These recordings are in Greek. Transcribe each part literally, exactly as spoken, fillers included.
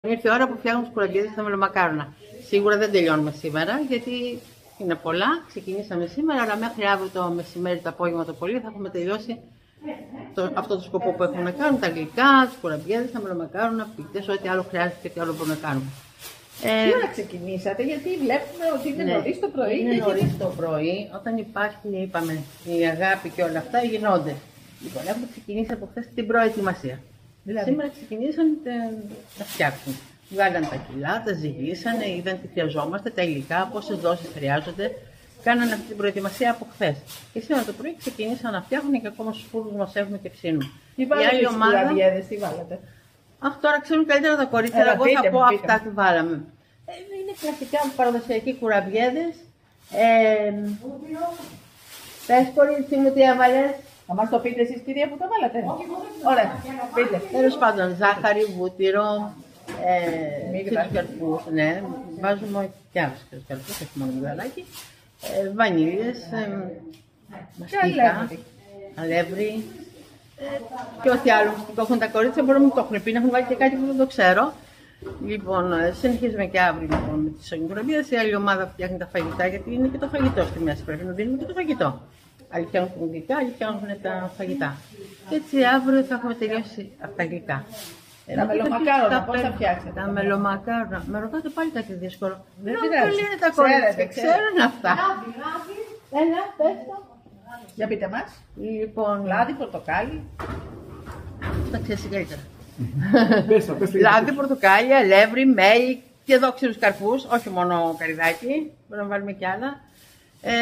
Ήρθε η ώρα που φτιάχνουμε τους κουραμπιέδες στα μελομακάρονα. Σίγουρα δεν τελειώνουμε σήμερα γιατί είναι πολλά. Ξεκινήσαμε σήμερα, αλλά μέχρι αύριο το μεσημέρι, το απόγευμα το πολύ θα έχουμε τελειώσει το, αυτό το σκοπό που έχουμε να κάνουμε. Τα γλυκά, τους κουραμπιέδες, τα μελομακάρονα, πιτές, ό,τι άλλο χρειάζεται και ό,τι άλλο μπορούμε να κάνουμε. Ε, Τι ώρα ξεκινήσατε, γιατί βλέπουμε ότι είναι ναι, νωρίς το πρωί. Είναι νωρίς το πρωί, όταν υπάρχει, είπαμε, η αγάπη και όλα αυτά γινόνται. Λοιπόν, έχουμε ξεκινήσει από χθες την προετοιμασία. Δηλαδή. Σήμερα ξεκινήσαν να φτιάξουν. Βγάλαν τα κιλά, τα ζυγίσανε, είδαν τι χρειαζόμαστε, τα υλικά, πόσες δόσεις χρειάζονται. Κάνανε αυτή την προετοιμασία από χθες. Και σήμερα το πρωί ξεκινήσαν να φτιάχνουν και ακόμα στους φούρνους μας έχουμε και ψήνουν. Τι βάλατε στις κουραμπιέδες, τι βάλατε. Αχ, τώρα ξέρουν καλύτερα τα κορίτσια, εγώ θα πω αυτά τι βάλαμε. Ε, είναι κλασικά παραδοσιακοί κουραμπιέδες. Ε, πες κορίτσι μου τι έβαλες. Θα μας το πείτε εσείς κυρία που το βάλατε. Ωραία, πείτε. Τέλος πάντων, ζάχαρη, βούτυρο, ε, καρπούς, ναι, βάζουμε και άλλους καρπούς, όχι μόνο μυγδαλάκι, ε, βανίλιες, ε, μαστίχα, αλεύρι ε, και ό,τι άλλο μυστικό έχουν τα κορίτσια, μπορούμε να το έχουν πει, να έχουν βάλει και κάτι που δεν το ξέρω. Λοιπόν, συνεχίζουμε και αύριο λοιπόν, με τις κουραμπιέδες. Η άλλη ομάδα φτιάχνει τα φαγητά, γιατί είναι και το φαγητό στη μέση. Πρέπει να δίνουμε και το φαγητό. Άλλοι φτιάχνουν γλυκά, άλλοι φτιάχνουν τα φαγητά. Και έτσι αύριο θα έχουμε τελειώσει από τα γλυκά. Τα μελομακάρονα, πώς θα φτιάξετε. Τα μελομακάρονα. Με ρωτάτε πάλι κάτι δύσκολο. Δεν πειράζει. Είναι τα κορίτσια, ξέρουν αυτά. Έλα, πες το. Για πείτε μας. Λοιπόν, λάδι, πορτοκάλι. Τα ξέρεις καλύτερα. Λάδι, πορτοκάλι, αλεύρι, μέλι και εδώ ξηρούς καρπούς, όχι μόνο καρυδάκι, μπορούμε να βάλουμε κι άλλα. Ε,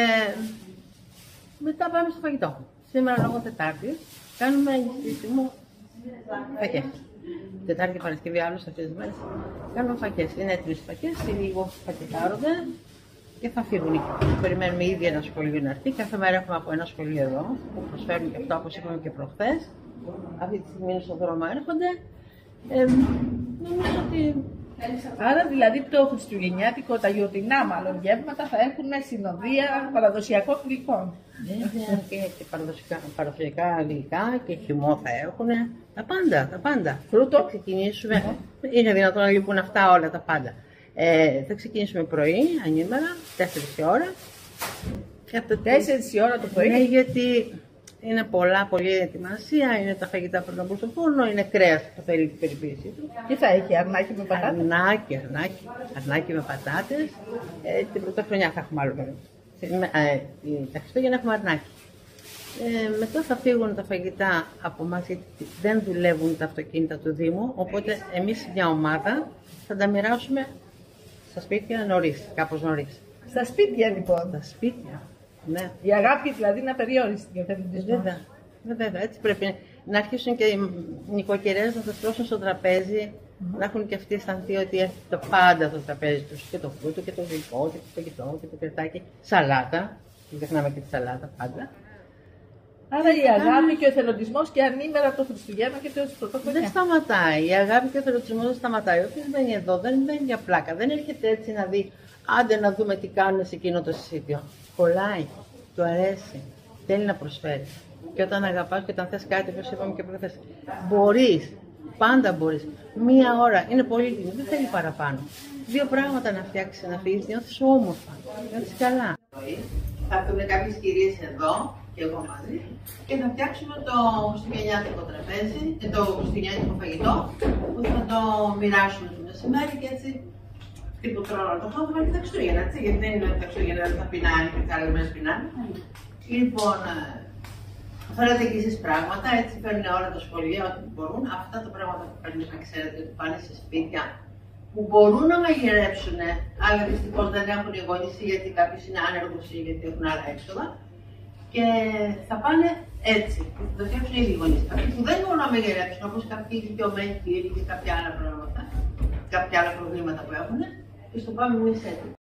μετά πάμε στο φαγητό. Σήμερα λόγω Τετάρτης κάνουμε στήσιμο φακές. Τετάρτη και Παρασκευή, άλλως αυτές τις μέρες κάνουμε φακές. Είναι τρεις φακές, λίγο φακετάρονται και θα φύγουν. Περιμένουμε ήδη ένα σχολείο να έρθει. Κάθε μέρα έχουμε από ένα σχολείο εδώ που προσφέρουν και αυτό, όπως είπαμε και προχθές. Αυτή τη στιγμή είναι στο δρόμο, έρχονται. Ε, νομίζω ότι... Άρα δηλαδή το χριστουγεννιάτικο, τα γιορτινά μάλλον γεύματα θα έχουν συνοδεία παραδοσιακών γλυκών. Βέβαια και, και παραδοσιακά γλυκά και χυμό θα έχουν. Τα πάντα, τα πάντα. Φρούτο. Θα ξεκινήσουμε. Mm-hmm. Είναι δυνατόν να λείπουν αυτά όλα τα πάντα. Ε, θα ξεκινήσουμε πρωί, ανήμερα, τέσσερις η ώρα. τέσσερις η ώρα το πρωί. Ναι, γιατί είναι πολλά, πολλή ετοιμασία, είναι τα φαγητά που θα μπουν στο φούρνο, είναι κρέας που θέλει την περιποίησή του. Τι θα έχει, αρνάκι με πατάτες. Αρνάκι, αρνάκι, αρνάκι με πατάτες. Ε, την πρωτοχρονιά θα έχουμε άλλο μέρο. Ε, τα Χριστούγεννα έχουμε αρνάκι. Ε, μετά θα φύγουν τα φαγητά από εμάς γιατί δεν δουλεύουν τα αυτοκίνητα του Δήμου, οπότε εμείς μια ομάδα θα τα μοιράσουμε στα σπίτια νωρίς, κάπως νωρίς. Στα σπίτια λοιπόν. Στα σπίτια. Ναι. Η αγάπη δηλαδή να περιόρισει την εθελοντισμό. Βέβαια, βέβαια, έτσι πρέπει να αρχίσουν και οι νοικοκυρές να τα στρώσουν στο τραπέζι, mm-hmm. να έχουν και αυτοί αισθανθεί ότι έχει το πάντα στο τραπέζι τους. Και το φρούτο και το γλυκό και το φαγητό και το κρετάκι. Σαλάτα, δεν ξεχνάμε και τη σαλάτα πάντα. Άρα η αγάπη και ο εθελοντισμός και ανήμερα από το Χριστουγέννα και το Πρωτοχρονιά. Δεν σταματάει. Η αγάπη και ο εθελοντισμός δεν σταματάει. Όποιος μπαίνει εδώ δεν μπαίνει για πλάκα. Δεν έρχεται έτσι να δει, άντε να δούμε τι κάνουν σε εκείνο το συσίτιο. Κολλάει, του αρέσει, θέλει να προσφέρει. Και όταν αγαπάς και όταν θες κάτι, όπως είπαμε και προχθές, μπορείς, πάντα μπορείς. Μία ώρα είναι πολύ λίγη, δεν θέλει παραπάνω. Δύο πράγματα να φτιάξεις, να φύγεις, νιώθεις όμορφα, νιώθεις καλά. Θα έρθουν κάποιες κυρίες εδώ και εγώ μαζί και θα φτιάξουμε το χριστουγεννιάτικο τραπέζι και το χριστουγεννιάτικο φαγητό που θα το μοιράσουμε το μεσημέρι και έτσι. Τι που τρώνε το χώρο, θα τα Χριστούγεννα, έτσι, γιατί δεν είναι τα Χριστούγεννα, δεν θα πεινάνε και τι άλλες μέρες πεινάνε. Λοιπόν, φέρετε και εσείς πράγματα, έτσι παίρνουν όλα τα σχολεία, ό,τι μπορούν. Αυτά τα πράγματα που παίρνουν, να ξέρετε, ότι πάνε σε σπίτια που μπορούν να μαγειρέψουν, αλλά δυστυχώς δεν έχουν οι γονείς γιατί κάποιος είναι άνεργος ή γιατί έχουν άλλα έξοδα. Και θα πάνε έτσι, θα το φτιάξουν οι γονείς. Αυτοί που δεν μπορούν να μαγειρέψουν, όπως κάποιοι ηλικιωμένοι φίλοι και κάποια άλλα πράγματα, κάποια άλλα προβλήματα που έχουν, και στο πάμε εμείς έτσι.